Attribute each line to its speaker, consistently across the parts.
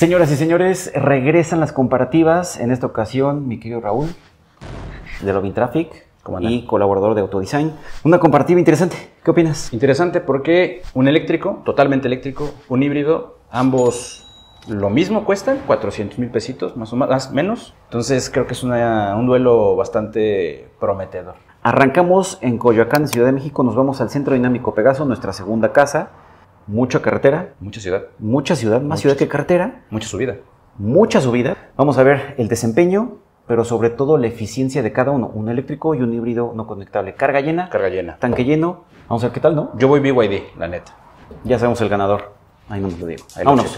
Speaker 1: Señoras y señores, regresan las comparativas. En esta ocasión, mi querido Raúl, de Lovin Traffic y colaborador de Autodesign. Una comparativa interesante. ¿Qué opinas?
Speaker 2: Interesante porque un eléctrico, totalmente eléctrico, un híbrido, ambos lo mismo cuestan, 400,000 pesitos, más o menos. Entonces creo que es un duelo bastante prometedor.
Speaker 1: Arrancamos en Coyoacán, Ciudad de México. Nos vamos al Centro Dinámico Pegaso, nuestra segunda casa. Mucha carretera.
Speaker 2: Mucha ciudad.
Speaker 1: Mucha ciudad, más ciudad que carretera.
Speaker 2: Mucha subida.
Speaker 1: Mucha subida. Vamos a ver el desempeño, pero sobre todo la eficiencia de cada uno. Un eléctrico y un híbrido no conectable. Carga llena.
Speaker 2: Carga llena.
Speaker 1: Tanque lleno. Vamos a ver qué tal, ¿no?
Speaker 2: Yo voy BYD, la neta.
Speaker 1: Ya sabemos el ganador. Ahí no me lo digo.
Speaker 2: Ahí
Speaker 1: vámonos.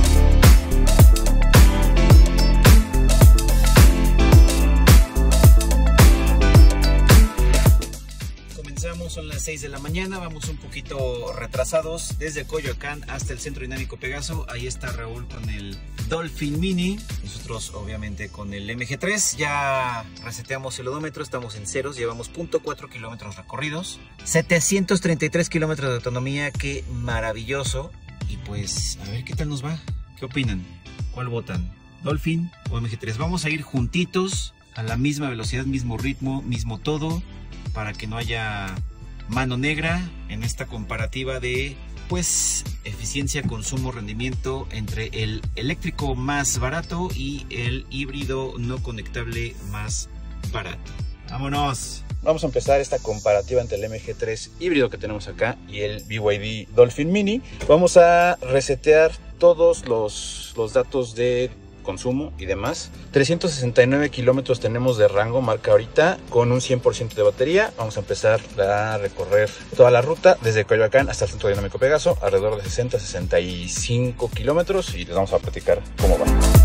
Speaker 1: Son las 6 de la mañana, vamos un poquito retrasados desde Coyoacán hasta el Centro Dinámico Pegaso. Ahí está Raúl con el Dolphin Mini, nosotros obviamente con el MG3. Ya reseteamos el odómetro, estamos en ceros, llevamos 0.4 kilómetros recorridos, 733 kilómetros de autonomía, qué maravilloso. Y pues a ver qué tal nos va, ¿qué opinan? ¿Cuál votan? ¿Dolphin o MG3? Vamos a ir juntitos a la misma velocidad, mismo ritmo, mismo todo, para que no haya mano negra en esta comparativa de pues eficiencia, consumo, rendimiento entre el eléctrico más barato y el híbrido no conectable más barato. ¡Vámonos!
Speaker 2: Vamos a empezar esta comparativa entre el MG3 híbrido que tenemos acá y el BYD Dolphin Mini. Vamos a resetear todos los datos de consumo y demás. 369 kilómetros tenemos de rango, marca ahorita, con un 100% de batería. Vamos a empezar a recorrer toda la ruta desde Coyoacán hasta el Centro Dinámico Pegaso, alrededor de 60-65 kilómetros, y les vamos a platicar cómo va.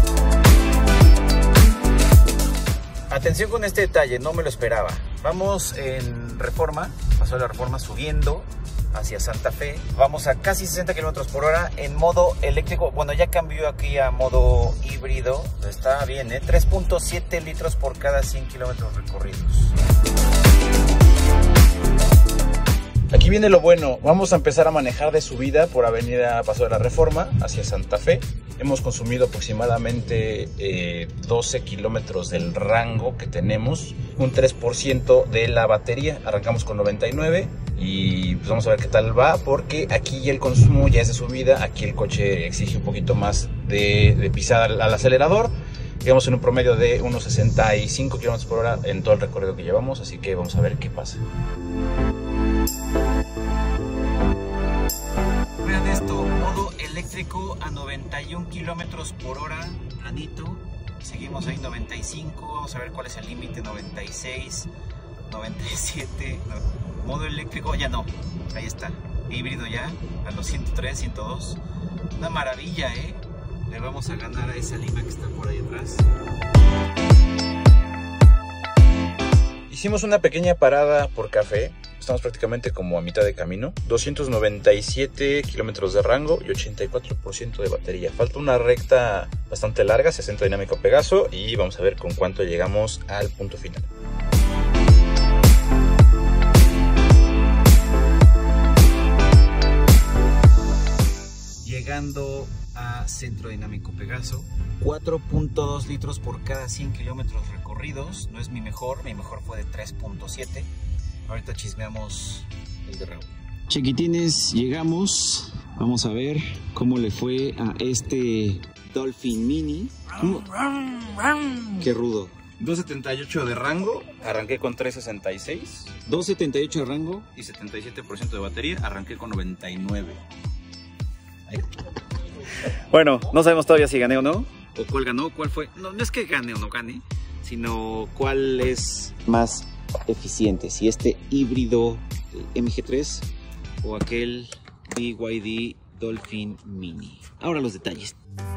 Speaker 1: Atención con este detalle, no me lo esperaba. Vamos en Reforma, pasó la Reforma subiendo hacia Santa Fe. Vamos a casi 60 kilómetros por hora en modo eléctrico. Bueno, ya cambió aquí a modo híbrido. Está bien, 3.7 litros por cada 100 kilómetros recorridos.
Speaker 2: Aquí viene lo bueno. Vamos a empezar a manejar de subida por Avenida Paso de la Reforma hacia Santa Fe. Hemos consumido aproximadamente 12 kilómetros del rango que tenemos, un 3% de la batería. Arrancamos con 99 y pues vamos a ver qué tal va, porque aquí el consumo ya es de subida. Aquí el coche exige un poquito más de pisada al acelerador. Llegamos en un promedio de unos 65 kilómetros por hora en todo el recorrido que llevamos, así que vamos a ver qué pasa.
Speaker 1: Vean esto, modo eléctrico a 91 kilómetros por hora, planito. Seguimos ahí 95, vamos a ver cuál es el límite, 96, 97. Modo eléctrico ya no, ahí está. Híbrido ya, a los 103, 102. Una maravilla, ¿eh? Le vamos a ganar a esa Lima que está por ahí atrás.
Speaker 2: Hicimos una pequeña parada por café. Estamos prácticamente como a mitad de camino. 297 kilómetros de rango y 84% de batería. Falta una recta bastante larga, 60 dinámico Pegaso, y vamos a ver con cuánto llegamos al punto final.
Speaker 1: Llegando a Centro Dinámico Pegaso, 4.2 litros por cada 100 kilómetros recorridos. No es mi mejor fue de 3.7. Ahorita chismeamos el de Raúl. Chiquitines, llegamos. Vamos a ver cómo le fue a este Dolphin Mini. Qué rudo.
Speaker 2: 278 de rango, arranqué con 366.
Speaker 1: 278 de rango
Speaker 2: y 77% de batería, arranqué con 99. Ahí.
Speaker 1: Bueno, no sabemos todavía si gané o no, o cuál ganó, cuál fue. No es que gane o no gane, sino cuál es más eficiente, si este híbrido MG3 o aquel BYD Dolphin Mini. Ahora los detalles.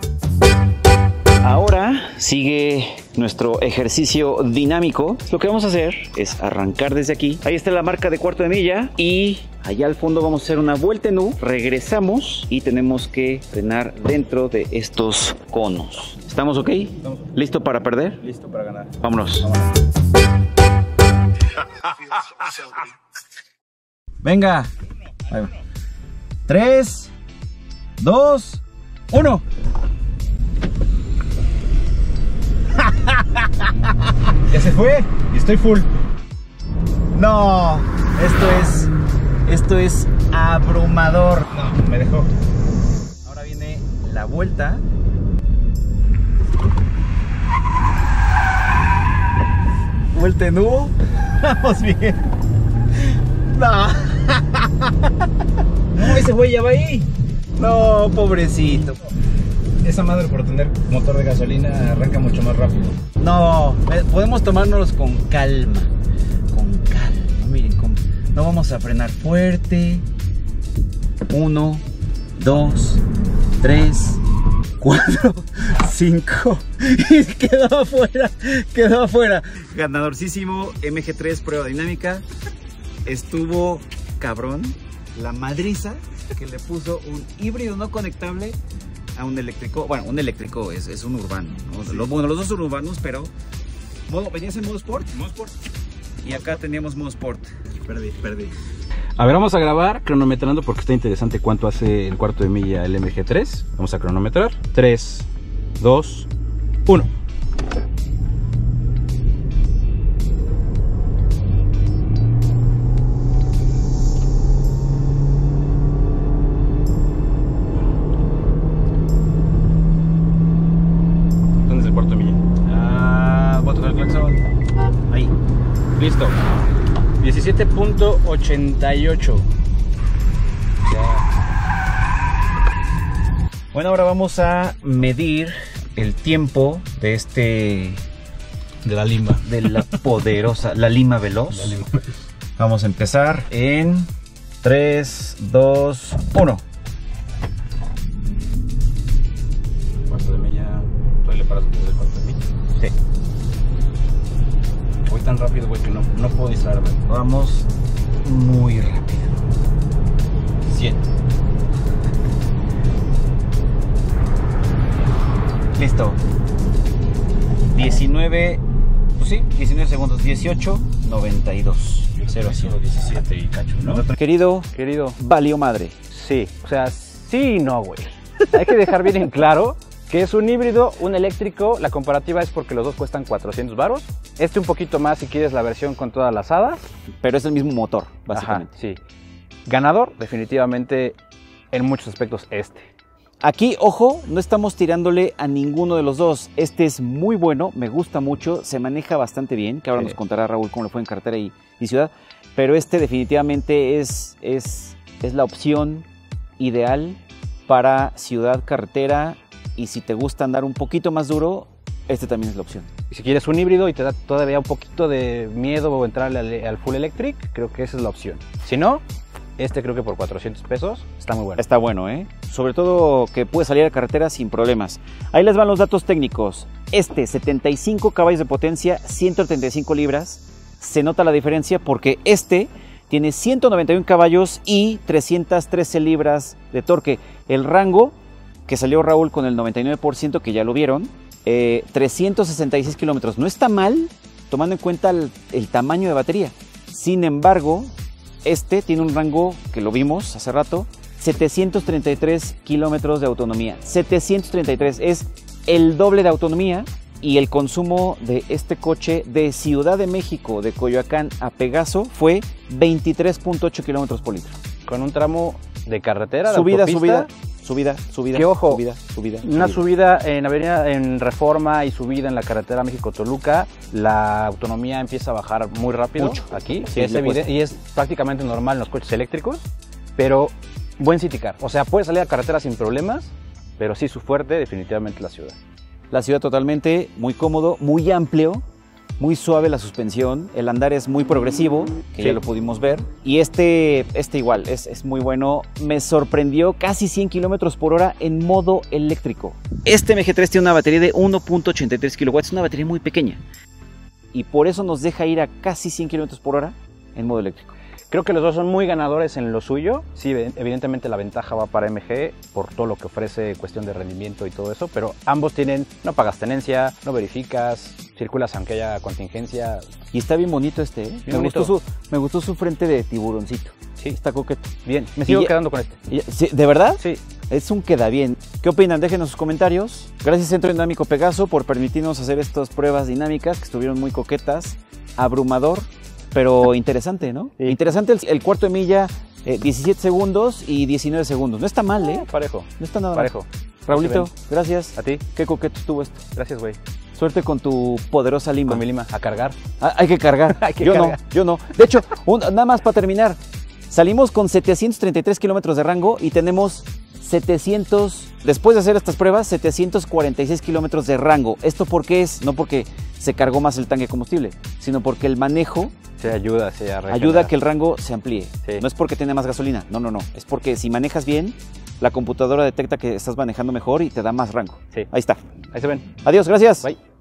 Speaker 1: Ahora sigue nuestro ejercicio dinámico. Lo que vamos a hacer es arrancar desde aquí. Ahí está la marca de cuarto de milla y allá al fondo vamos a hacer una vuelta en U. Regresamos y tenemos que frenar dentro de estos conos. ¿Estamos ok?
Speaker 2: Estamos.
Speaker 1: ¿Listo para perder?
Speaker 2: Listo para ganar.
Speaker 1: Vámonos. Venga. 3, 2, 1.
Speaker 2: Ya se fue y estoy full.
Speaker 1: No, esto es abrumador.
Speaker 2: No, me dejó.
Speaker 1: Ahora viene la vuelta. Vuelta en U. Vamos bien. No.
Speaker 2: No, ese güey ya va ahí.
Speaker 1: No, pobrecito.
Speaker 2: Esa madre, por tener motor de gasolina, arranca mucho más rápido.
Speaker 1: No, podemos tomárnoslos con calma. Con calma, miren, no vamos a frenar fuerte. 1, 2, 3, 4, 5. Y quedó afuera. Ganadorcísimo MG3 prueba dinámica. Estuvo cabrón la madriza que le puso un híbrido no conectable a un eléctrico. Bueno, un eléctrico es un urbano, ¿no? Sí. Bueno, los dos son urbanos, pero venías en modo sport.
Speaker 2: Modo sport.
Speaker 1: Y acá teníamos modo sport.
Speaker 2: Perdí. A ver, vamos a grabar cronometrando porque está interesante cuánto hace el cuarto de milla el MG3. Vamos a cronometrar. 3, 2, 1. ¿Dónde es el cuarto de milla?
Speaker 1: Voy a tocar el claxon. Ahí.
Speaker 2: Listo. 17.88.
Speaker 1: Bueno, ahora vamos a medir el tiempo de
Speaker 2: de la Lima.
Speaker 1: De la poderosa, la Lima Veloz.
Speaker 2: La Lima.
Speaker 1: Vamos a empezar en 3, 2, 1.
Speaker 2: Cuarto de milla. ¿Todavía le paras desde el cuarto de milla?
Speaker 1: Sí.
Speaker 2: Voy tan rápido, güey, que no puedo distraerme.
Speaker 1: Vamos muy rápido.
Speaker 2: 100.
Speaker 1: Listo. 19, pues sí, 19 segundos. 18, 92. 0 a 100.
Speaker 2: 17 y cacho, ¿no?
Speaker 1: Querido, valió madre.
Speaker 3: Sí, o sea, sí y no, güey. Hay que dejar bien en claro que es un híbrido, un eléctrico. La comparativa es porque los dos cuestan 400 varos. Este un poquito más si quieres la versión con todas las hadas.
Speaker 1: Pero es el mismo motor, básicamente.
Speaker 3: Ajá, sí. Ganador, definitivamente, en muchos aspectos este.
Speaker 1: Aquí, ojo, no estamos tirándole a ninguno de los dos. Este es muy bueno, me gusta mucho, se maneja bastante bien, que ahora nos contará Raúl cómo le fue en carretera y ciudad. Pero este definitivamente es la opción ideal para ciudad, carretera, y si te gusta andar un poquito más duro, este también es la opción.
Speaker 3: Y si quieres un híbrido y te da todavía un poquito de miedo entrarle al full electric, creo que esa es la opción. Si no, este creo que por 400 pesos está muy bueno.
Speaker 1: Está bueno, ¿eh? Sobre todo que puede salir a carretera sin problemas. Ahí les van los datos técnicos. 75 caballos de potencia, 135 libras. Se nota la diferencia porque este tiene 191 caballos y 313 libras de torque. El rango que salió Raúl con el 99%, que ya lo vieron, 366 kilómetros. No está mal, tomando en cuenta el tamaño de batería. Sin embargo, este tiene un rango, que lo vimos hace rato, 733 kilómetros de autonomía. 733 es el doble de autonomía, y el consumo de este coche de Ciudad de México, de Coyoacán a Pegaso, fue 23.8 kilómetros por litro.
Speaker 3: Con un tramo de carretera, de
Speaker 1: subida.
Speaker 3: Que ojo,
Speaker 1: subida.
Speaker 3: Una subida en avenida, en Reforma, y subida en la carretera México-Toluca, la autonomía empieza a bajar muy rápido.
Speaker 1: Mucho.
Speaker 3: Aquí,
Speaker 1: Sí,
Speaker 3: es evidente, y es prácticamente normal en los coches eléctricos, pero buen city car. O sea, puede salir a carretera sin problemas, pero sí su fuerte definitivamente la ciudad.
Speaker 1: La ciudad totalmente, muy cómodo, muy amplio, muy suave la suspensión, el andar es muy progresivo, que
Speaker 3: Sí.
Speaker 1: ya lo pudimos ver, y este igual, es muy bueno. Me sorprendió casi 100 kilómetros por hora en modo eléctrico. Este MG3 tiene una batería de 1.83 kilowatts, una batería muy pequeña, y por eso nos deja ir a casi 100 kilómetros por hora en modo eléctrico.
Speaker 3: Creo que los dos son muy ganadores en lo suyo. Sí, evidentemente la ventaja va para MG por todo lo que ofrece, cuestión de rendimiento y todo eso, pero ambos tienen, no pagas tenencia, no verificas, circulas aunque haya contingencia.
Speaker 1: Y está bien bonito este, ¿eh?
Speaker 3: Bien bonito.
Speaker 1: Me gustó su frente de tiburoncito.
Speaker 3: Sí.
Speaker 1: Está coqueto.
Speaker 3: Bien, me sigo
Speaker 1: ya-
Speaker 3: quedando con este.
Speaker 1: ¿Sí? ¿De verdad?
Speaker 3: Sí, Es un queda bien. ¿Qué opinan? Déjenos sus comentarios. Gracias Centro Dinámico Pegaso por permitirnos hacer estas pruebas dinámicas que estuvieron muy coquetas. Abrumador, pero interesante, ¿no?
Speaker 4: Sí.
Speaker 3: Interesante el cuarto de milla, 17 segundos y 19 segundos. No está mal, ¿eh?
Speaker 4: Parejo.
Speaker 3: No está nada
Speaker 4: Parejo.
Speaker 3: mal. Raulito,
Speaker 4: Sí,
Speaker 3: gracias.
Speaker 4: A ti.
Speaker 3: Qué coqueto estuvo esto.
Speaker 4: Gracias, güey.
Speaker 3: Suerte con tu poderosa lima.
Speaker 4: Con mi lima. A cargar.
Speaker 3: Ah, hay que cargar.
Speaker 4: Hay que
Speaker 3: yo
Speaker 4: cargar.
Speaker 3: no, yo no. De hecho, nada más para terminar. Salimos con 733 kilómetros de rango y tenemos 700, después de hacer estas pruebas, 746 kilómetros de rango. ¿Esto por qué es? No porque se cargó más el tanque de combustible, sino porque el manejo
Speaker 4: Se ayuda, se
Speaker 3: ayuda a que el rango se amplíe.
Speaker 4: Sí.
Speaker 3: No es porque tiene más gasolina, no, no, no. Es porque si manejas bien, la computadora detecta que estás manejando mejor y te da más rango.
Speaker 4: Sí.
Speaker 3: Ahí está.
Speaker 4: Ahí se ven.
Speaker 3: Adiós, gracias.
Speaker 4: Bye.